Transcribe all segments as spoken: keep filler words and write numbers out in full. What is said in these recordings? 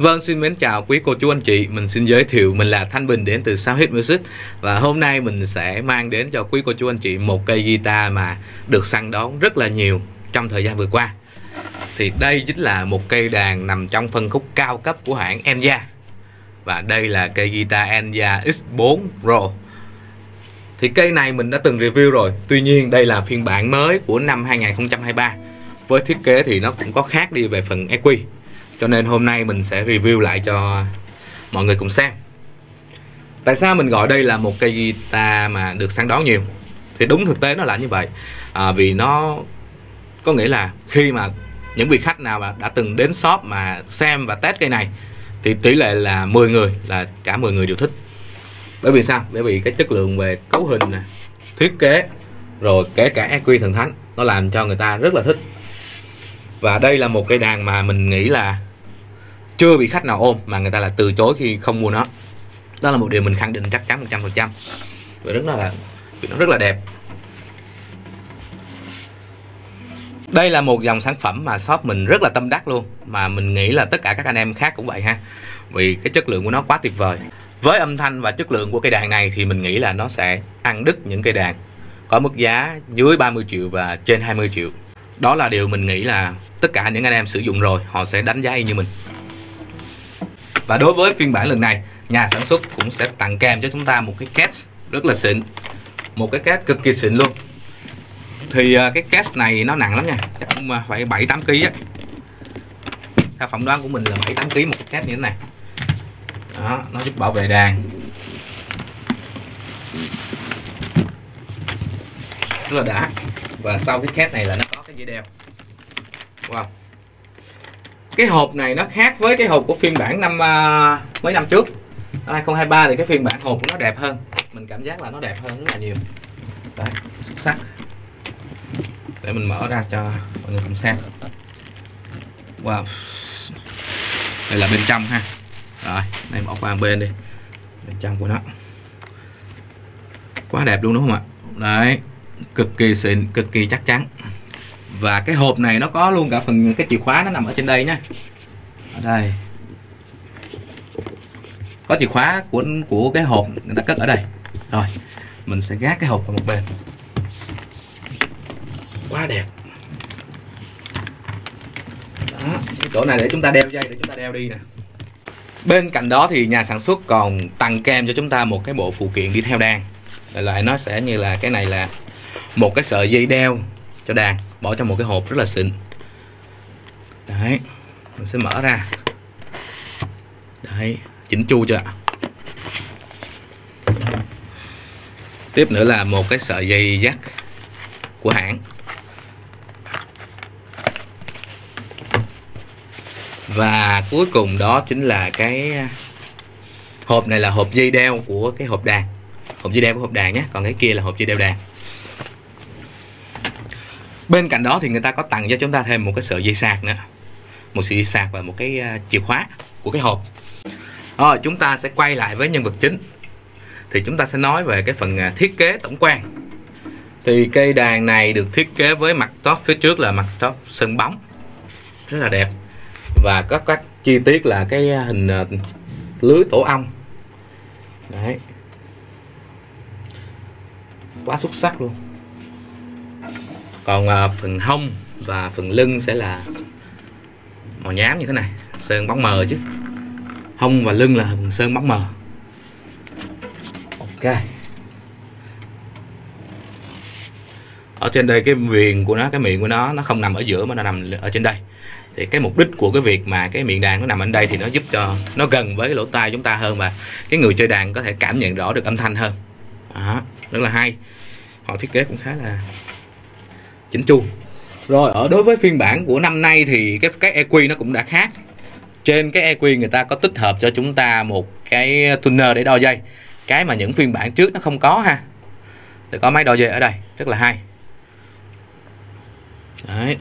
Vâng, xin mến chào quý cô chú anh chị. Mình xin giới thiệu mình là Thanh Bình đến từ Soundhit Music. Và hôm nay mình sẽ mang đến cho quý cô chú anh chị một cây guitar mà được săn đón rất là nhiều trong thời gian vừa qua. Thì đây chính là một cây đàn nằm trong phân khúc cao cấp của hãng Enya. Và đây là cây guitar Enya X bốn Pro. Thì cây này mình đã từng review rồi. Tuy nhiên đây là phiên bản mới của năm hai nghìn không trăm hai mươi ba. Với thiết kế thì nó cũng có khác đi về phần e quy. Cho nên hôm nay mình sẽ review lại cho mọi người cùng xem. Tại sao mình gọi đây là một cây guitar mà được săn đón nhiều? Thì đúng thực tế nó là như vậy. à, Vì nó có nghĩa là khi mà những vị khách nào mà đã từng đến shop mà xem và test cây này thì tỷ lệ là mười người là cả mười người đều thích. Bởi vì sao? Bởi vì cái chất lượng về cấu hình nè, thiết kế, rồi kể cả e quy thần thánh, nó làm cho người ta rất là thích. Và đây là một cây đàn mà mình nghĩ là chưa bị khách nào ôm mà người ta là từ chối khi không mua nó. Đó là một điều mình khẳng định chắc chắn một trăm phần trăm. Và rất là nó rất là đẹp. Đây là một dòng sản phẩm mà shop mình rất là tâm đắc luôn, mà mình nghĩ là tất cả các anh em khác cũng vậy ha. Vì cái chất lượng của nó quá tuyệt vời. Với âm thanh và chất lượng của cây đàn này thì mình nghĩ là nó sẽ ăn đứt những cây đàn có mức giá dưới ba mươi triệu và trên hai mươi triệu. Đó là điều mình nghĩ là tất cả những anh em sử dụng rồi họ sẽ đánh giá y như mình. Và đối với phiên bản lần này, nhà sản xuất cũng sẽ tặng kèm cho chúng ta một cái case rất là xịn. Một cái case cực kỳ xịn luôn. Thì cái case này nó nặng lắm nha, chắc cũng phải bảy tám ki lô á. Theo phỏng đoán của mình là bảy tám ki lô một cái case như thế này. Đó, nó giúp bảo vệ đàn rất là đã. Và sau cái case này là nó có cái dây đeo. Wow. Cái hộp này nó khác với cái hộp của phiên bản năm uh, mấy năm trước. Năm hai không hai ba thì cái phiên bản hộp của nó đẹp hơn. Mình cảm giác là nó đẹp hơn rất là nhiều. Đấy, xuất sắc. Để mình mở ra cho mọi người cùng xem. Wow. Đây là bên trong ha. Rồi, đây bỏ qua bên đi. Bên trong của nó quá đẹp luôn đúng không ạ? Đấy, cực kỳ xịn, cực kỳ chắc chắn. Và cái hộp này nó có luôn cả phần cái chìa khóa, nó nằm ở trên đây nhá. Ở đây có chìa khóa của của cái hộp người ta cất ở đây. Rồi mình sẽ gác cái hộp vào một bên. Quá đẹp. Đó, cái chỗ này để chúng ta đeo dây để chúng ta đeo đi nè. Bên cạnh đó thì nhà sản xuất còn tặng kèm cho chúng ta một cái bộ phụ kiện đi theo đàn. Lại lại nó sẽ như là cái này là một cái sợi dây đeo cho đàn, bỏ trong một cái hộp rất là xịn. Đấy, mình sẽ mở ra. Đấy, chỉnh chu chưa ạ? Tiếp nữa là một cái sợi dây jack của hãng. Và cuối cùng đó chính là cái hộp này là hộp dây đeo của cái hộp đàn. Hộp dây đeo của hộp đàn nhé, còn cái kia là hộp dây đeo đàn. Bên cạnh đó thì người ta có tặng cho chúng ta thêm một cái sợi dây sạc nữa. Một sợi dây sạc và một cái chìa khóa của cái hộp. Rồi chúng ta sẽ quay lại với nhân vật chính. Thì chúng ta sẽ nói về cái phần thiết kế tổng quan. Thì cây đàn này được thiết kế với mặt top phía trước là mặt top sơn bóng rất là đẹp. Và có các chi tiết là cái hình lưới tổ ong. Đấy, quá xuất sắc luôn. Còn uh, phần hông và phần lưng sẽ là màu nhám như thế này, sơn bóng mờ chứ. Hông và lưng là hình sơn bóng mờ. Ok. Ở trên đây cái viền của nó, cái miệng của nó nó không nằm ở giữa mà nó nằm ở trên đây. Thì cái mục đích của cái việc mà cái miệng đàn nó nằm ở đây thì nó giúp cho nó gần với cái lỗ tai chúng ta hơn, và cái người chơi đàn có thể cảm nhận rõ được âm thanh hơn. Đó, rất là hay. Họ thiết kế cũng khá là chỉnh chu. Rồi ở đối với phiên bản của năm nay thì cái cái e quy nó cũng đã khác. Trên cái e quy người ta có tích hợp cho chúng ta một cái tuner để đo dây, cái mà những phiên bản trước nó không có ha. Thì có máy đo dây ở đây, rất là hay. Đấy.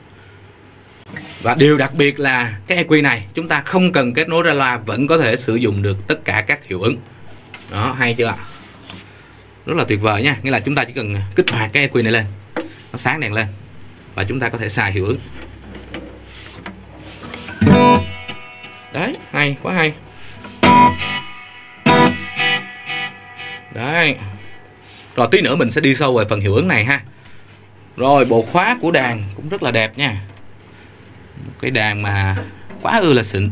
Và điều đặc biệt là cái e quy này chúng ta không cần kết nối ra loa, vẫn có thể sử dụng được tất cả các hiệu ứng. Đó, hay chưa ạ? Rất là tuyệt vời nha. Nghĩa là chúng ta chỉ cần kích hoạt cái e quy này lên, nó sáng đèn lên và chúng ta có thể xài hiệu ứng. Đấy, hay, quá hay. Đấy. Rồi tí nữa mình sẽ đi sâu về phần hiệu ứng này ha. Rồi bộ khóa của đàn cũng rất là đẹp nha. Một cái đàn mà quá ư là xịn.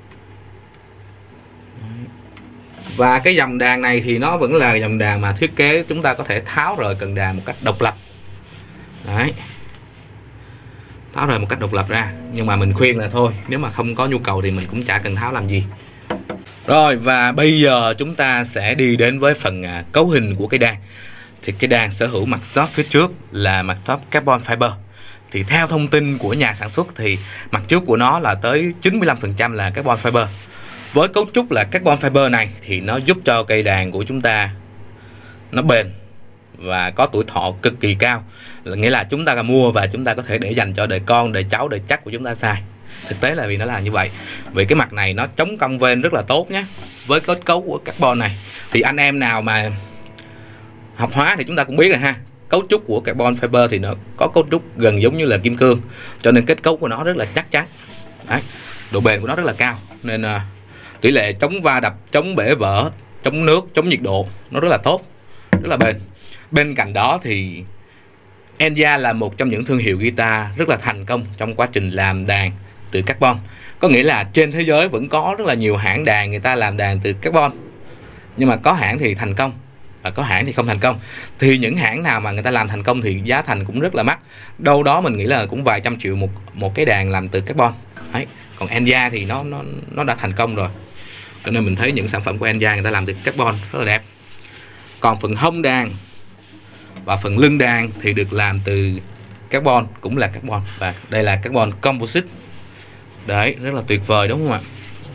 Và cái dòng đàn này thì nó vẫn là dòng đàn mà thiết kế chúng ta có thể tháo rời cần đàn một cách độc lập. Đấy. Tháo rời một cách độc lập ra. Nhưng mà mình khuyên là thôi, nếu mà không có nhu cầu thì mình cũng chả cần tháo làm gì. Rồi, và bây giờ chúng ta sẽ đi đến với phần à, cấu hình của cái đàn. Thì cái đàn sở hữu mặt top phía trước là mặt top carbon fiber. Thì theo thông tin của nhà sản xuất thì mặt trước của nó là tới chín mươi lăm phần trăm là carbon fiber. Với cấu trúc là carbon fiber này thì nó giúp cho cây đàn của chúng ta nó bền và có tuổi thọ cực kỳ cao. Nghĩa là chúng ta mua và chúng ta có thể để dành cho đời con, đời cháu, đời chắc của chúng ta xài. Thực tế là vì nó là như vậy. Vì cái mặt này nó chống cong vênh rất là tốt nhé. Với kết cấu của carbon này thì anh em nào mà học hóa thì chúng ta cũng biết rồi ha. Cấu trúc của carbon fiber thì nó có cấu trúc gần giống như là kim cương, cho nên kết cấu của nó rất là chắc chắn. Đấy. Độ bền của nó rất là cao, nên uh, tỷ lệ chống va đập, chống bể vỡ, chống nước, chống nhiệt độ nó rất là tốt, rất là bền. Bên cạnh đó thì Enya là một trong những thương hiệu guitar rất là thành công trong quá trình làm đàn từ carbon. Có nghĩa là trên thế giới vẫn có rất là nhiều hãng đàn người ta làm đàn từ carbon, nhưng mà có hãng thì thành công và có hãng thì không thành công. Thì những hãng nào mà người ta làm thành công thì giá thành cũng rất là mắc, đâu đó mình nghĩ là cũng vài trăm triệu một một cái đàn làm từ carbon. Đấy. Còn Enya thì nó nó nó đã thành công rồi, cho nên mình thấy những sản phẩm của Enya người ta làm từ carbon rất là đẹp. Còn phần hông đàn và phần lưng đàn thì được làm từ carbon, cũng là carbon, và đây là carbon composite. Đấy, rất là tuyệt vời đúng không ạ?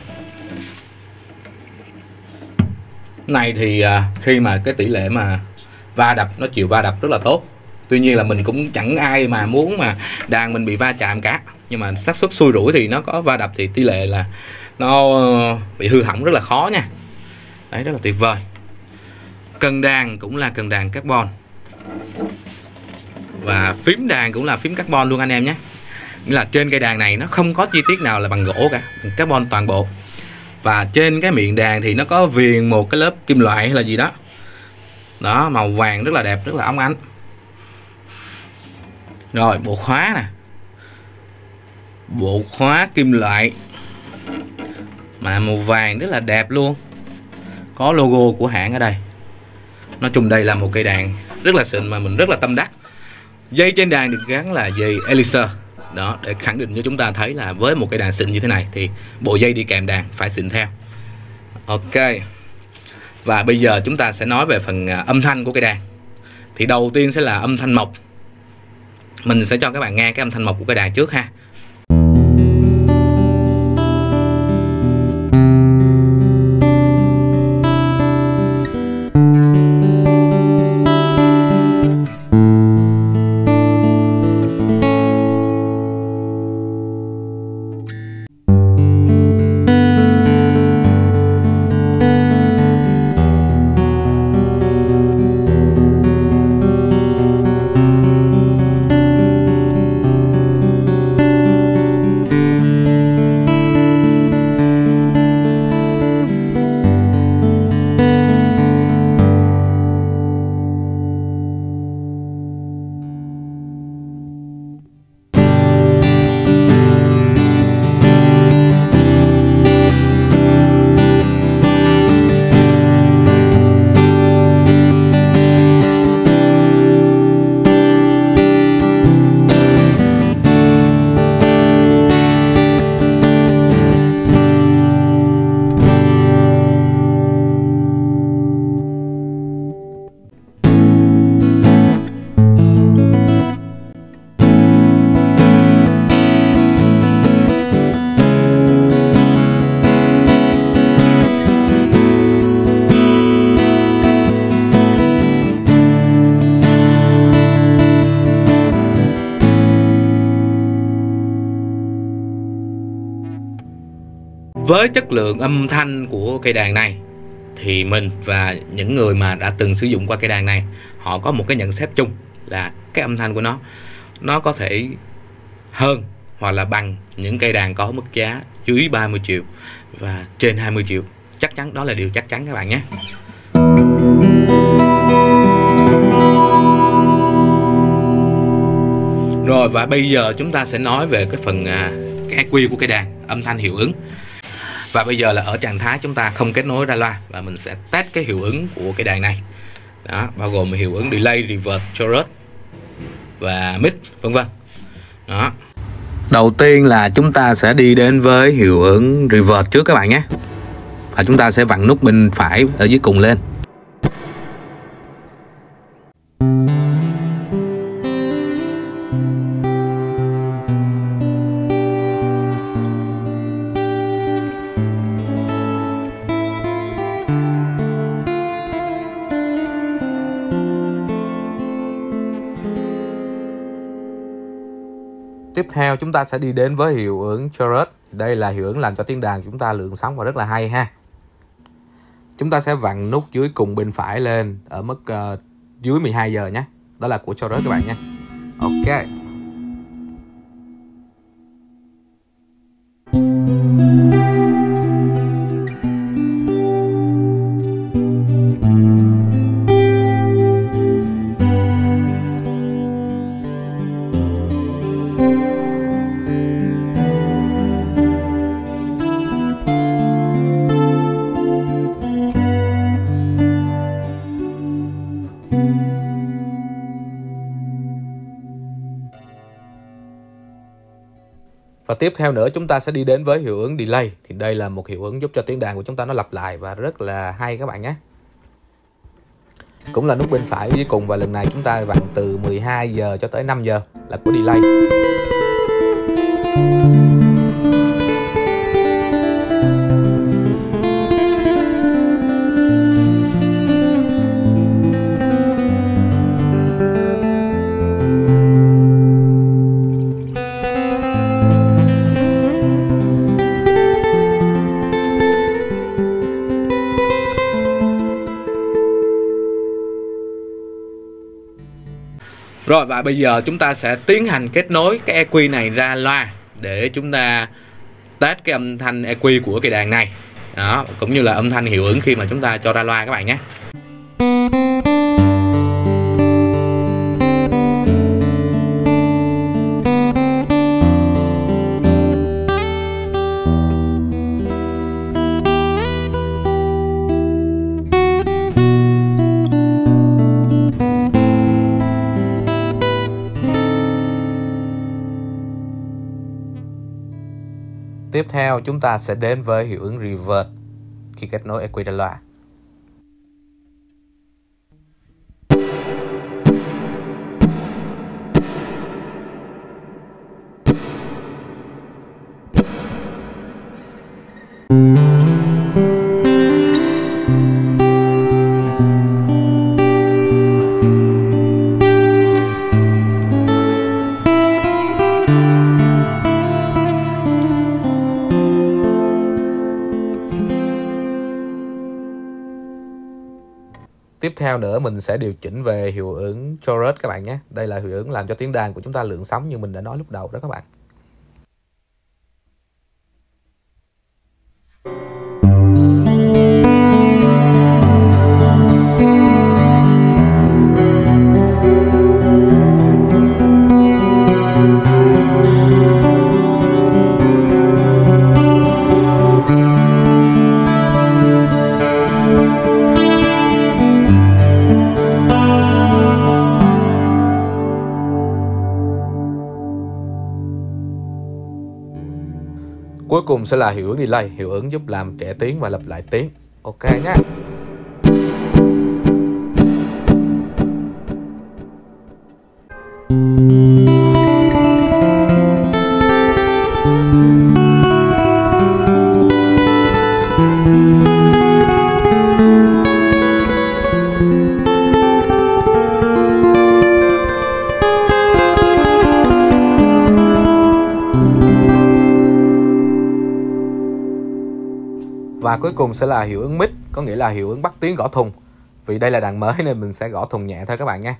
Này thì à, khi mà cái tỷ lệ mà va đập, nó chịu va đập rất là tốt. Tuy nhiên là mình cũng chẳng ai mà muốn mà đàn mình bị va chạm cả, nhưng mà xác suất xui rủi thì nó có va đập thì tỷ lệ là nó bị hư hỏng rất là khó nha. Đấy, rất là tuyệt vời. Cần đàn cũng là cần đàn carbon, và phím đàn cũng là phím carbon luôn anh em nhé. Nghĩa là trên cây đàn này nó không có chi tiết nào là bằng gỗ cả, bằng carbon toàn bộ. Và trên cái miệng đàn thì nó có viền một cái lớp kim loại hay là gì đó. Đó, màu vàng rất là đẹp, rất là óng ánh. Rồi, bộ khóa nè. Bộ khóa kim loại mà màu vàng rất là đẹp luôn. Có logo của hãng ở đây. Nói chung đây là một cây đàn rất là xịn mà mình rất là tâm đắc. Dây trên đàn được gắn là dây Elixir. Đó, để khẳng định cho chúng ta thấy là với một cái đàn xịn như thế này thì bộ dây đi kèm đàn phải xịn theo. Ok. Và bây giờ chúng ta sẽ nói về phần âm thanh của cái đàn. Thì đầu tiên sẽ là âm thanh mộc. Mình sẽ cho các bạn nghe cái âm thanh mộc của cái đàn trước ha. Với chất lượng âm thanh của cây đàn này thì mình và những người mà đã từng sử dụng qua cây đàn này, họ có một cái nhận xét chung là cái âm thanh của nó nó có thể hơn hoặc là bằng những cây đàn có mức giá dưới ba mươi triệu và trên hai mươi triệu. Chắc chắn, đó là điều chắc chắn các bạn nhé. Rồi, và bây giờ chúng ta sẽ nói về cái phần à, cái e quy của cây đàn, âm thanh hiệu ứng. Và bây giờ là ở trạng thái chúng ta không kết nối ra loa, và mình sẽ test cái hiệu ứng của cây đàn này. Đó, bao gồm hiệu ứng delay, reverb, chorus và mid, vân vân. Đó. Đầu tiên là chúng ta sẽ đi đến với hiệu ứng reverb trước các bạn nhé. Và chúng ta sẽ vặn nút bên phải ở dưới cùng lên. Tiếp theo chúng ta sẽ đi đến với hiệu ứng chorus. Đây là hiệu ứng làm cho tiếng đàn chúng ta lượn sóng và rất là hay ha. Chúng ta sẽ vặn nút dưới cùng bên phải lên ở mức uh, dưới mười hai giờ nhé. Đó là của chorus các bạn nhé. Ok. Và tiếp theo nữa chúng ta sẽ đi đến với hiệu ứng delay. Thì đây là một hiệu ứng giúp cho tiếng đàn của chúng ta nó lặp lại và rất là hay các bạn nhé. Cũng là nút bên phải dưới cùng, và lần này chúng ta vặn từ mười hai giờ cho tới năm giờ là của delay. Rồi, và bây giờ chúng ta sẽ tiến hành kết nối cái e quy này ra loa để chúng ta test cái âm thanh e quy của cây đàn này. Đó, cũng như là âm thanh hiệu ứng khi mà chúng ta cho ra loa các bạn nhé. Tiếp theo chúng ta sẽ đến với hiệu ứng reverb khi kết nối e quy ra loa. Tiếp theo nữa mình sẽ điều chỉnh về hiệu ứng chorus các bạn nhé. Đây là hiệu ứng làm cho tiếng đàn của chúng ta lượn sóng như mình đã nói lúc đầu đó các bạn. Cuối cùng sẽ là hiệu ứng delay, hiệu ứng giúp làm trẻ tiếng và lặp lại tiếng. Ok nhé. Và cuối cùng sẽ là hiệu ứng mid, có nghĩa là hiệu ứng bắt tiếng gõ thùng. Vì đây là đàn mới nên mình sẽ gõ thùng nhẹ thôi các bạn nha.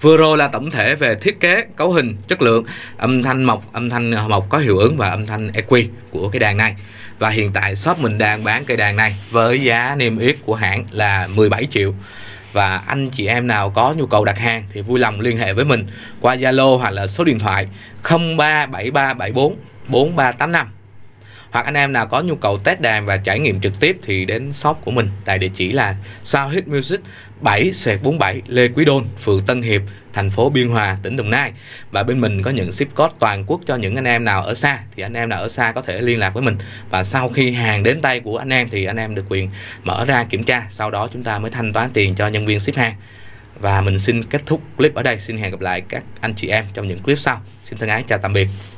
Vừa rồi là tổng thể về thiết kế, cấu hình, chất lượng, âm thanh mộc, âm thanh mộc có hiệu ứng và âm thanh e quy của cái đàn này. Và hiện tại shop mình đang bán cây đàn này với giá niêm yết của hãng là mười bảy triệu. Và anh chị em nào có nhu cầu đặt hàng thì vui lòng liên hệ với mình qua Zalo hoặc là số điện thoại không ba bảy ba bảy bốn bốn ba tám năm. Hoặc anh em nào có nhu cầu test đàn và trải nghiệm trực tiếp thì đến shop của mình tại địa chỉ là Soundhit Music bảy bốn mươi bảy Lê Quý Đôn, phường Tân Hiệp, thành phố Biên Hòa, tỉnh Đồng Nai. Và bên mình có những ship code toàn quốc cho những anh em nào ở xa. Thì anh em nào ở xa có thể liên lạc với mình. Và sau khi hàng đến tay của anh em thì anh em được quyền mở ra kiểm tra. Sau đó chúng ta mới thanh toán tiền cho nhân viên ship hàng. Và mình xin kết thúc clip ở đây. Xin hẹn gặp lại các anh chị em trong những clip sau. Xin thân ái chào tạm biệt.